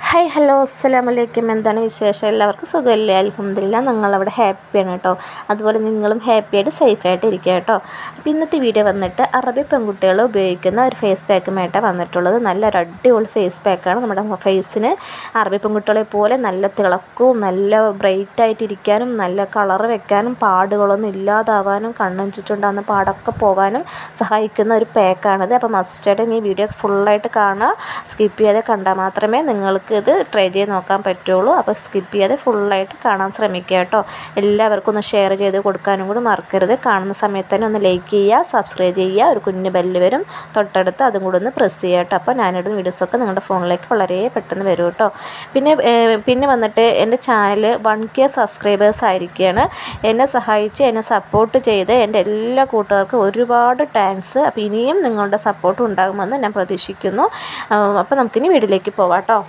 Hi hello അസ്സലാമലൈക്കും. എന്താണ് വിശേഷം? എല്ലാവർക്കും സുഖമല്ലേ? അൽഹംദുലില്ലാ, ഞങ്ങളവിടെ ഹാപ്പിയാണ് കേട്ടോ. അതുപോലെ നിങ്ങളും ഹാപ്പിയായിട്ട് സേഫായിട്ട് ഇരിക്കുക കേട്ടോ. അപ്പോൾ ഇന്നത്തെ വീഡിയോ വന്നിട്ട് അറബി പെൺകുട്ടികൾ ഉപയോഗിക്കുന്ന ഒരു ഫേസ് പാക്കുമായിട്ടാണ് വന്നിട്ടുള്ളത്. നല്ലൊരു അടിപൊളി ഫേസ് പാക്കാണ്. നമ്മുടെ ഫേസിന് അറബി പെൺകുട്ടികളെ പോലെ നല്ല തിളക്കവും നല്ല ബ്രൈറ്റായിട്ടിരിക്കാനും നല്ല കളർ വെക്കാനും പാടുകളൊന്നും ഇല്ലാതാവാനും കണ്ണും ചുറ്റുണ്ടാകുന്ന പാടൊക്കെ പോകാനും സഹായിക്കുന്ന ഒരു പാക്കാണിത്. അപ്പോൾ മസ്റ്റായിട്ട് ഈ വീഡിയോ ഫുള്ളായിട്ട് കാണുക. സ്കിപ്പ് ചെയ്യാതെ കണ്ടാൽ മാത്രമേ നിങ്ങൾക്ക് ഇത് ട്രൈ ചെയ്ത് നോക്കാൻ പറ്റുള്ളൂ. അപ്പോൾ സ്കിപ്പ് ചെയ്യാതെ ഫുള്ളായിട്ട് കാണാൻ ശ്രമിക്കുക കേട്ടോ. എല്ലാവർക്കും ഒന്ന് ഷെയർ ചെയ്ത് കൊടുക്കാനും കൂടി മറക്കരുത്. കാണുന്ന സമയത്ത് തന്നെ ഒന്ന് ലൈക്ക് ചെയ്യുക, സബ്സ്ക്രൈബ് ചെയ്യുക, ഒരു കുഞ്ഞ് ബെല്ല് വരും തൊട്ടടുത്ത്, അതും കൂടി ഒന്ന് പ്രസ് ചെയ്യുക കേട്ടോ. അപ്പോൾ ഞാനിടുന്ന വീഡിയോസൊക്കെ നിങ്ങളുടെ ഫോണിലേക്ക് വളരെ പെട്ടെന്ന് വരും കേട്ടോ. പിന്നെ വന്നിട്ട് എൻ്റെ ചാനൽ 1K സബ്സ്ക്രൈബേഴ്സ് ആയിരിക്കുകയാണ്. എന്നെ സഹായിച്ച് എന്നെ സപ്പോർട്ട് ചെയ്ത് എൻ്റെ എല്ലാ കൂട്ടുകാർക്കും ഒരുപാട് താങ്ക്സ്. അപ്പോൾ ഇനിയും നിങ്ങളുടെ സപ്പോർട്ട് ഉണ്ടാകുമെന്ന് ഞാൻ പ്രതീക്ഷിക്കുന്നു. അപ്പോൾ നമുക്കിനി വീട്ടിലേക്ക് പോവാം കേട്ടോ.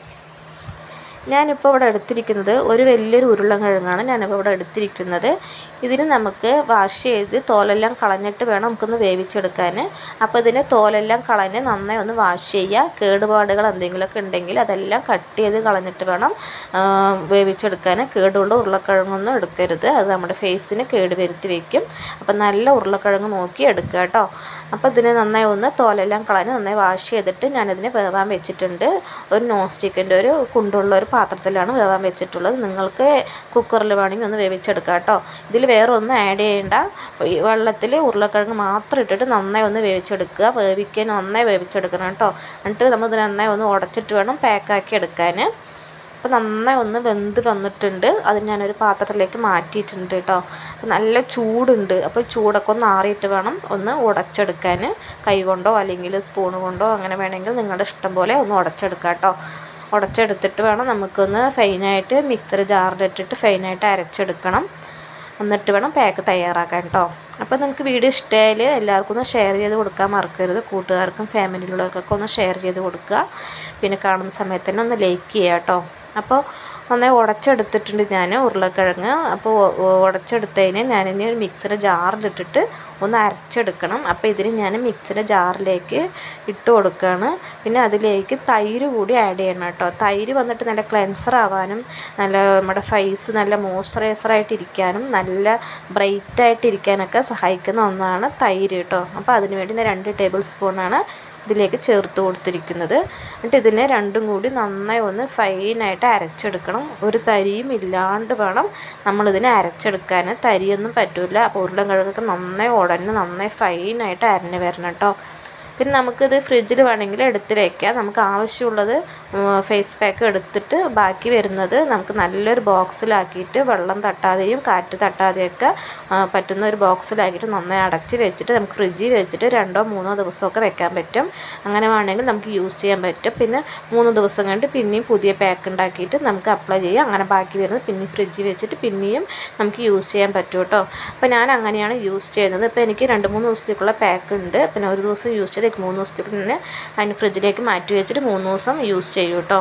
ഞാനിപ്പോൾ ഇവിടെ എടുത്തിരിക്കുന്നത് ഒരു വലിയൊരു ഉരുളക്കിഴങ്ങാണ്. ഞാനിപ്പോൾ ഇവിടെ എടുത്തിരിക്കുന്നത് ഇതിന് നമുക്ക് വാഷ് ചെയ്ത് തോലെല്ലാം കളഞ്ഞിട്ട് വേണം നമുക്കൊന്ന് വേവിച്ചെടുക്കാൻ. അപ്പോൾ ഇതിന് തോലെല്ലാം കളഞ്ഞ് നന്നായി ഒന്ന് വാഷ് ചെയ്യുക. കേടുപാടുകൾ എന്തെങ്കിലുമൊക്കെ ഉണ്ടെങ്കിൽ അതെല്ലാം കട്ട് ചെയ്ത് കളഞ്ഞിട്ട് വേണം വേവിച്ചെടുക്കാൻ. കേടുള്ള ഉരുളക്കിഴങ്ങൊന്നും എടുക്കരുത്, അത് നമ്മുടെ ഫേസിന് കേട് വരുത്തി വയ്ക്കും. അപ്പോൾ നല്ല ഉരുളക്കിഴങ്ങ് നോക്കി എടുക്കുക കേട്ടോ. അപ്പോൾ ഇതിന് നന്നായി ഒന്ന് തോലെല്ലാം കളഞ്ഞ് നന്നായി വാഷ് ചെയ്തിട്ട് ഞാനതിനെ വേവാൻ വെച്ചിട്ടുണ്ട്. ഒരു നോൺ സ്റ്റിക്കിൻ്റെ ഒരു കുണ്ടുള്ള ഒരു പാത്രത്തിലാണ് വേവാൻ വെച്ചിട്ടുള്ളത്. നിങ്ങൾക്ക് കുക്കറിൽ വേണമെങ്കിൽ ഒന്ന് വേവിച്ചെടുക്കാം കേട്ടോ. ഇതിൽ വേറെ ഒന്നും ആഡ് ചെയ്യേണ്ട. വെള്ളത്തിൽ ഉരുളക്കിഴങ്ങ് മാത്രം ഇട്ടിട്ട് നന്നായി ഒന്ന് വേവിച്ചെടുക്കുക. നന്നായി വേവിച്ചെടുക്കണം കേട്ടോ. എന്നിട്ട് നമ്മൾ ഇത് നന്നായി ഒന്ന് ഉടച്ചിട്ട് വേണം പാക്കാക്കി എടുക്കാൻ. അപ്പോൾ നന്നായി ഒന്ന് വെന്ത് വന്നിട്ടുണ്ട്. അത് ഞാനൊരു പാത്രത്തിലേക്ക് മാറ്റിയിട്ടുണ്ട് കേട്ടോ. നല്ല ചൂടുണ്ട്. അപ്പോൾ ചൂടൊക്കെ ഒന്ന് ആറിയിട്ട് വേണം ഒന്ന് ഉടച്ചെടുക്കാൻ. കൈ കൊണ്ടോ അല്ലെങ്കിൽ സ്പൂൺ കൊണ്ടോ അങ്ങനെ വേണമെങ്കിൽ നിങ്ങളുടെ ഇഷ്ടം പോലെ ഒന്ന് ഉടച്ചെടുക്കാം കേട്ടോ. ഉടച്ചെടുത്തിട്ട് വേണം നമുക്കൊന്ന് ഫൈനായിട്ട് മിക്സർ ജാറിലിട്ടിട്ട് ഫൈനായിട്ട് അരച്ചെടുക്കണം. എന്നിട്ട് വേണം പാക്ക് തയ്യാറാക്കാൻ കേട്ടോ. അപ്പോൾ നിങ്ങൾക്ക് വീഡിയോ ഇഷ്ടമായാൽ എല്ലാവർക്കും ഒന്ന് ഷെയർ ചെയ്ത് കൊടുക്കാൻ മറക്കരുത്. കൂട്ടുകാർക്കും ഫാമിലിയിലുള്ളവർക്കൊക്കെ ഒന്ന് ഷെയർ ചെയ്ത് കൊടുക്കുക. പിന്നെ കാണുന്ന സമയത്ത് തന്നെ ഒന്ന് ലൈക്ക് ചെയ്യുക കേട്ടോ. അപ്പോൾ നന്നായി ഉടച്ചെടുത്തിട്ടുണ്ട് ഞാൻ ഉരുളക്കിഴങ്ങ്. അപ്പോൾ ഉടച്ചെടുത്തതിന് ഞാനിനി ഒരു മിക്സിയുടെ ജാറിലിട്ടിട്ട് ഒന്ന് അരച്ചെടുക്കണം. അപ്പോൾ ഇതിന് ഞാൻ മിക്സിയുടെ ജാറിലേക്ക് ഇട്ട് കൊടുക്കുകയാണ്. പിന്നെ അതിലേക്ക് തൈര് കൂടി ആഡ് ചെയ്യണം കേട്ടോ. തൈര് വന്നിട്ട് നല്ല ക്ലെൻസർ ആവാനും നല്ല നമ്മുടെ ഫേസ് നല്ല മോയ്സ്ചറൈസറായിട്ടിരിക്കാനും നല്ല ബ്രൈറ്റായിട്ടിരിക്കാനൊക്കെ സഹായിക്കുന്ന ഒന്നാണ് തൈര് കേട്ടോ. അപ്പോൾ അതിനുവേണ്ടി ഞാൻ 2 ടേബിൾ സ്പൂണാണ് ഇതിലേക്ക് ചേർത്ത് കൊടുത്തിരിക്കുന്നത്. എന്നിട്ട് ഇതിനെ രണ്ടും കൂടി നന്നായി ഒന്ന് ഫൈനായിട്ട് അരച്ചെടുക്കണം. ഒരു തരിയും ഇല്ലാണ്ട് വേണം നമ്മളിതിനെ അരച്ചെടുക്കാൻ. തരിയൊന്നും പറ്റില്ല. അപ്പോൾ ഉരുളക്കിഴങ്ങൊക്കെ നന്നായി ഉടഞ്ഞ് നന്നായി ഫൈനായിട്ട് അരഞ്ഞ് വരണം കേട്ടോ. പിന്നെ നമുക്കിത് ഫ്രിഡ്ജിൽ വേണമെങ്കിൽ എടുത്ത് വയ്ക്കാം. നമുക്ക് ആവശ്യമുള്ളത് ഫേസ് പാക്ക് എടുത്തിട്ട് ബാക്കി വരുന്നത് നമുക്ക് നല്ലൊരു ബോക്സിലാക്കിയിട്ട് വെള്ളം തട്ടാതെയും കാറ്റ് തട്ടാതെയൊക്കെ പറ്റുന്ന ഒരു ബോക്സിലാക്കിയിട്ട് നന്നായി അടച്ച് വെച്ചിട്ട് നമുക്ക് ഫ്രിഡ്ജിൽ വെച്ചിട്ട് 2-3 ദിവസമൊക്കെ വെക്കാൻ പറ്റും. അങ്ങനെ വേണമെങ്കിൽ നമുക്ക് യൂസ് ചെയ്യാൻ പറ്റും. പിന്നെ 3 ദിവസം കഴിഞ്ഞിട്ട് പിന്നെയും പുതിയ പാക്ക് ഉണ്ടാക്കിയിട്ട് നമുക്ക് അപ്ലൈ ചെയ്യാം. അങ്ങനെ ബാക്കി വരുന്നത് പിന്നെയും ഫ്രിഡ്ജിൽ വെച്ചിട്ട് പിന്നെയും നമുക്ക് യൂസ് ചെയ്യാൻ പറ്റും കേട്ടോ. അപ്പോൾ ഞാൻ അങ്ങനെയാണ് യൂസ് ചെയ്യുന്നത്. ഇപ്പോൾ എനിക്ക് 2-3 ദിവസത്തേക്കുള്ള പാക്ക് ഉണ്ട്. പിന്നെ ഒരു ദിവസം യൂസ് ചെയ്ത് 3 ദിവസത്തേക്ക് തന്നെ അതിന് ഫ്രിഡ്ജിലേക്ക് മാറ്റി വെച്ചിട്ട് 3 ദിവസം യൂസ് ചെയ്യും കേട്ടോ.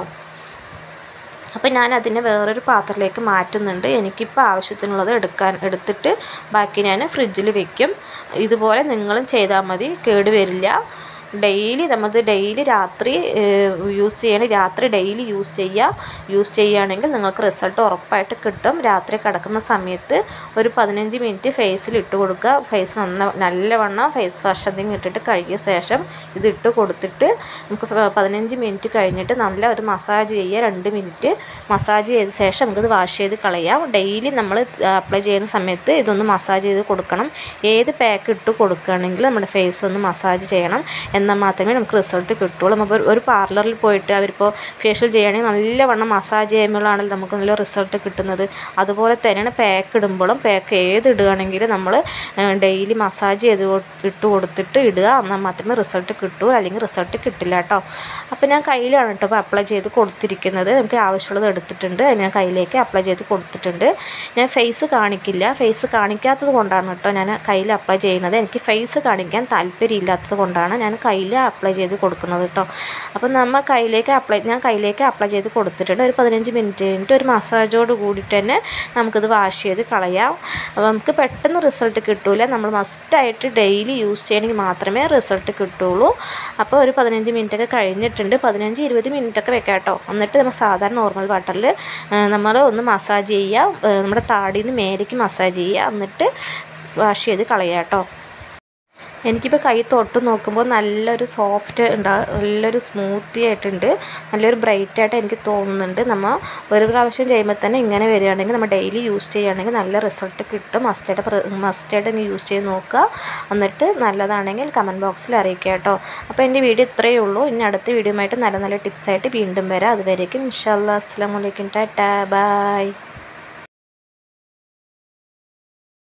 അപ്പോൾ ഞാൻ അതിനെ വേറൊരു പാത്രത്തിലേക്ക് മാറ്റുന്നുണ്ട്. എനിക്കിപ്പോൾ ആവശ്യത്തിനുള്ളത് എടുത്തിട്ട് ബാക്കി ഞാൻ ഫ്രിഡ്ജിൽ വെക്കും. ഇതുപോലെ നിങ്ങളും ചെയ്താൽ മതി, കേട് വരില്ല. ഡെയിലി രാത്രി യൂസ് ചെയ്യണം. രാത്രി ഡെയിലി യൂസ് ചെയ്യുകയാണെങ്കിൽ നിങ്ങൾക്ക് റിസൾട്ട് ഉറപ്പായിട്ട് കിട്ടും. രാത്രി കിടക്കുന്ന സമയത്ത് ഒരു 15 മിനിറ്റ് ഫേസിൽ ഇട്ട് കൊടുക്കുക. ഫേസ് നല്ലവണ്ണം ഫേസ് വാഷ് എന്തെങ്കിലും ഇട്ടിട്ട് കഴുകിയ ശേഷം ഇതിട്ട് കൊടുത്തിട്ട് നമുക്ക് 15 മിനിറ്റ് കഴിഞ്ഞിട്ട് നല്ല ഒരു മസാജ് ചെയ്യുക. 2 മിനിറ്റ് മസാജ് ചെയ്ത ശേഷം നമുക്കിത് വാഷ് ചെയ്ത് കളയാം. ഡെയിലി നമ്മൾ അപ്ലൈ ചെയ്യുന്ന സമയത്ത് ഇതൊന്ന് മസാജ് ചെയ്ത് കൊടുക്കണം. ഏത് പാക്ക് ഇട്ട് കൊടുക്കുകയാണെങ്കിൽ നമ്മുടെ ഫേസ് ഒന്ന് മസാജ് ചെയ്യണം. എന്നാൽ മാത്രമേ നമുക്ക് റിസൾട്ട് കിട്ടുള്ളൂ. നമ്മൾ ഒരു പാർലറിൽ പോയിട്ട് അവരിപ്പോൾ ഫേഷ്യൽ ചെയ്യുകയാണെങ്കിൽ നല്ലവണ്ണം മസാജ് ചെയ്യുമ്പോഴാണെങ്കിൽ നമുക്ക് നല്ല റിസൾട്ട് കിട്ടുന്നത്. അതുപോലെ തന്നെയാണ് പാക്ക് ഇടുമ്പോഴും. പാക്ക് ഏത് ഇടുകയാണെങ്കിലും നമ്മൾ ഡെയിലി മസാജ് ചെയ്ത് ഇട്ട് കൊടുത്തിട്ട് ഇടുക. എന്നാൽ മാത്രമേ റിസൾട്ട് കിട്ടൂ, അല്ലെങ്കിൽ റിസൾട്ട് കിട്ടില്ല കേട്ടോ. അപ്പോൾ ഞാൻ കയ്യിലാണ് കേട്ടോ ഇപ്പോൾ അപ്ലൈ ചെയ്ത് കൊടുത്തിരിക്കുന്നത്. നമുക്ക് ആവശ്യമുള്ളത് എടുത്തിട്ടുണ്ട്, ഞാൻ കയ്യിലേക്ക് അപ്ലൈ ചെയ്ത് കൊടുത്തിട്ടുണ്ട്. ഞാൻ ഫേസ് കാണിക്കില്ല. ഫേസ് കാണിക്കാത്തത് കൊണ്ടാണ് കേട്ടോ ഞാൻ കയ്യിൽ അപ്ലൈ ചെയ്യുന്നത്. എനിക്ക് ഫേസ് കാണിക്കാൻ താല്പര്യമില്ലാത്തത് കൊണ്ടാണ് ഞാൻ കയ്യിൽ അപ്ലൈ ചെയ്ത് കൊടുക്കുന്നത് കേട്ടോ. അപ്പോൾ നമ്മൾ ഞാൻ കയ്യിലേക്ക് അപ്ലൈ ചെയ്ത് കൊടുത്തിട്ടുണ്ട്. ഒരു 15 മിനിറ്റ് കഴിഞ്ഞിട്ട് ഒരു മസാജോട് കൂടിയിട്ട് തന്നെ നമുക്കിത് വാഷ് ചെയ്ത് കളയാം. അപ്പോൾ നമുക്ക് പെട്ടെന്ന് റിസൾട്ട് കിട്ടില്ല. നമ്മൾ മസ്റ്റായിട്ട് ഡെയിലി യൂസ് ചെയ്യണമെങ്കിൽ മാത്രമേ റിസൾട്ട് കിട്ടുള്ളൂ. അപ്പോൾ ഒരു 15 മിനിറ്റൊക്കെ കഴിഞ്ഞിട്ടുണ്ട്. 15-20 മിനിറ്റൊക്കെ വെക്കാം കേട്ടോ. എന്നിട്ട് നമ്മൾ സാധാരണ നോർമൽ വാട്ടറിൽ നമ്മൾ ഒന്ന് മസാജ് ചെയ്യുക, നമ്മുടെ താടിയിൽ നിന്ന് മേലേക്ക് മസാജ് ചെയ്യുക, എന്നിട്ട് വാഷ് ചെയ്ത് കളയാം കേട്ടോ. എനിക്കിപ്പോൾ കൈ തൊട്ട് നോക്കുമ്പോൾ നല്ലൊരു സോഫ്റ്റ് നല്ലൊരു സ്മൂത്തി ആയിട്ടുണ്ട്, നല്ലൊരു ബ്രൈറ്റായിട്ട് എനിക്ക് തോന്നുന്നുണ്ട്. നമ്മൾ ഒരു പ്രാവശ്യം ചെയ്യുമ്പോൾ തന്നെ ഇങ്ങനെ വരികയാണെങ്കിൽ നമ്മൾ ഡെയിലി യൂസ് ചെയ്യുകയാണെങ്കിൽ നല്ല റിസൾട്ട് കിട്ടും. മസ്റ്റായിട്ട് ഇങ്ങനെ യൂസ് ചെയ്ത് നോക്കുക. എന്നിട്ട് നല്ലതാണെങ്കിൽ കമൻറ്റ് ബോക്സിൽ അറിയിക്കുക കേട്ടോ. അപ്പോൾ എൻ്റെ വീഡിയോ ഇത്രയേ ഉള്ളൂ. ഇനി അടുത്ത വീഡിയോ ആയിട്ട് നല്ല നല്ല ടിപ്സായിട്ട് വീണ്ടും വരാം. അതുവരേക്കും ഇൻഷാ അല്ലാഹ് അസ്സലാമു അലൈക്കും, ടാറ്റാ, ബൈ.